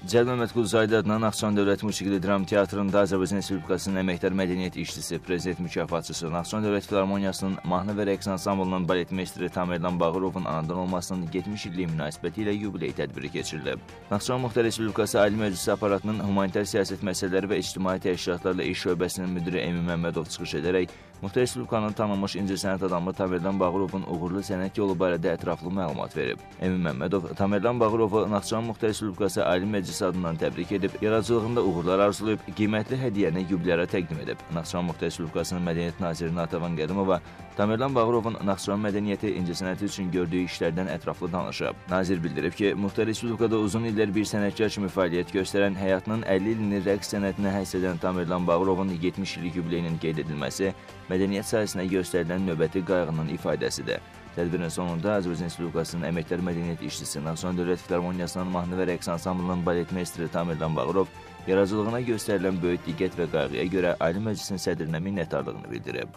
Cəlal Məmmədquluzadə adına Naxçıvan Dövlət Musiqili Dram Teatrında Azərbaycan Respublikasının əməkdar mədəniyyət işçisi, prezident mükafatçısı, Naxçıvan Dövlət Filarmoniyasının mahnı və rəqs ansamblının balet meistri Tamerlan Bağırovun anadan olmasının 70 illiyi münasibəti ilə yubiley tədbiri keçirilib. Naxçıvan Muxtar Respublikası Ali Məclisi aparatının humanitar siyasət məsələləri və ictimai təşkilatlarla iş şöbəsinin müdiri Emin Məmmədov çıxış edərək, Muxtar Respublikanın tanınmış incəsənət adamı Tamerlan Bağırovun uğurlu sənət yolu barədə ətraflı məlumat verib. Emin Məmmədov Tamerlan Bağırovu Naxçıvan Muxtar Respublikası Ali Məclisi adından təbrik edib, yaradıcılığında uğurlar arzulayıb, qiymətli hədiyyəni yubilyara təqdim edib. Naxçıvan Muxtar Respublikasının Mədəniyyət Naziri Natəvan Qədimova Tamerlan Bağırovun Naxçıvan mədəniyyəti, incəsənəti üçün gördüyü işlərdən ətraflı danışıb. Nazir bildirib ki, Muxtar Respublikada uzun illər bir sənətkar kimi fəaliyyət göstərən, həyatının 50 ilini rəqs sənətinə həsr edən Tamerlan Bağırovun 70 illik yubileyinin qeyd edilməsi mədəniyyət sahəsinə göstərilən növbəti qayğının ifadəsidir. Tədbirin sonunda Azərbaycan Respublikasının əməkdar mədəniyyət işçisi, Naxçıvan Dövlət Filarmoniyasının mahnı və rəqs ansamblının balet meistri Tamerlan Bağırov yaradıcılığına göstərilən böyük diqqət və qayğıya görə Ali Məclisin sədrinə minnətdarlığını bildirib.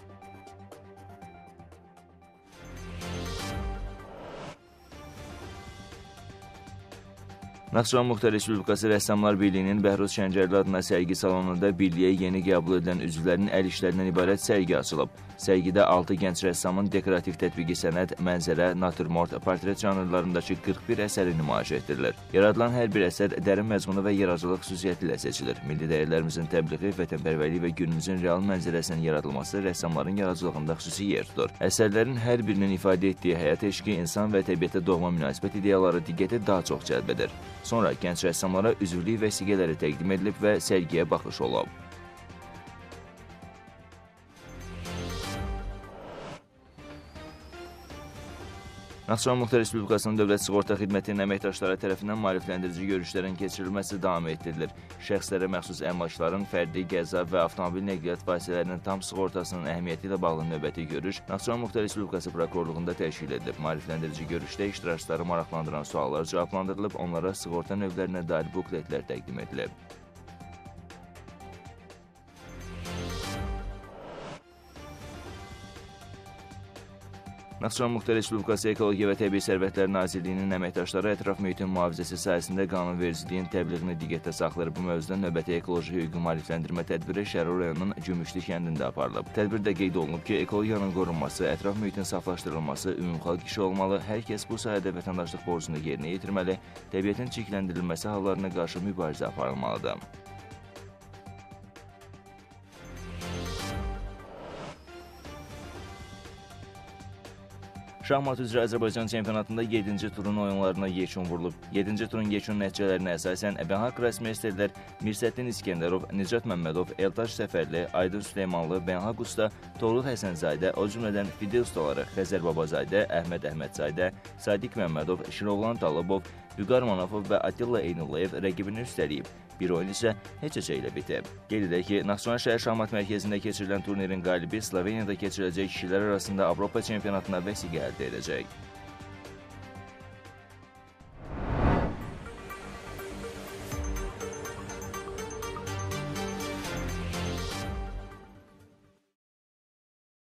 Naxçıvan Muxtar Respublikası Rəssamlar Birliyinin Bəhruz Şəngərli adına sərgi salonunda birliyə yeni qəbul edilən üzvlərin əl işlərindən ibarət sərgi açılıb. Sərgidə 6 gənc rəssamın dekorativ tətbiqi sənət, mənzərə, natürmort, portret janrlarındakı 41 əsəri nümayiş etdirilir. Yaradılan hər bir əsər dərin məzmunu və yaradıcılıq xüsusiyyəti ilə seçilir. Milli dəyərlərimizin təbliği, vətənpərvərliyi və günümüzün real mənzərəsinin yaradılması rəssamların yaradıcılığında xüsusi yer tutur. Əsərlərin hər birinin ifadə etdiyi həyat eşqi, insan və təbiətə doğma münasibət ideyaları diqqəti daha çox cəlb edir. Sonra gənc rəssamlara üzvlük vəsiqələri təqdim edilib və sərgiyə baxış olub. Naxçıvan Muxtar Respublikasının Dövlət Sığorta Xidmətinin əməkdaşları tərəfindən maarifləndirici görüşlərin keçirilməsi davam etdirilir. Şəxslərə məxsus əmlakların, fərdi, qəza və avtomobil nəqliyyat vasitələrinin tam sığortasının əhəmiyyəti ilə bağlı növbəti görüş Naxçıvan Muxtar Respublikası Prokurorluğunda təşkil edilib. Maarifləndirici görüşdə iştirakçıları maraqlandıran suallar cavablandırılıb, onlara sığorta növlərinə dair bukletlər təqdim edilib. Naxçıvan Muxtar Respublikası Ekologiya və Təbii Sərvətlər Nazirliyinin əməkdaşları ətraf mühitin mühafizəsi sahəsində qanunvericiliyin təbliğini diqqətdə saxlayır. Bu mövzuda növbəti ekoloji hüquqi maarifləndirmə tədbiri Şərur rayonunun Gümüşlü kəndində aparılıb. Tədbirdə qeyd olunub ki, ekologiyanın qorunması, ətraf mühitin saflaşdırılması ümumxalq işi olmalı, hər kəs bu sahədə vətəndaşlıq borcunu yerinə yetirməli, təbiətin çirkləndirilməsi hallarına qarşı mübarizə aparılmalıdır. Şahmat üzrə Azərbaycan çempionatında 7-ci turun oyunlarına yekun vurulub. 7-ci turun yekun nəticələrinə əsasən beynəlxalq grossmeysterlər Mirsəddin İskəndərov, Nicat Məmmədov, Eltaş Səfərli, Aydın Süleymanlı, beynəlxalq usta Toğrul Həsənzadə, o cümlədən fide ustaları Xəzər Babazadə, Əhməd Əhmədzadə, Sadiq Məmmədov, Şirovlan Talıbov, Vüqar Manafov və Atilla Eynullayev rəqibini üstələyib. Bir oyun isə heç-heçə ilə bitib. Qeyd edək ki, Naxçıvan şəhər şahmat mərkəzində keçirilən turnirin qalibi Sloveniyada keçiriləcək kişilər arasında Avropa çempionatına vəsiqə əldə edəcək.